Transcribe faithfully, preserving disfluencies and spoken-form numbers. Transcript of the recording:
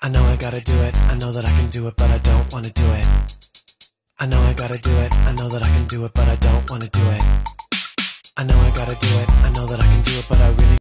I know I gotta do it, I know that I can do it, but I don't wanna do it. I know I gotta do it, I know that I can do it, but I don't wanna do it. I know I gotta do it, I know that I can do it, but I really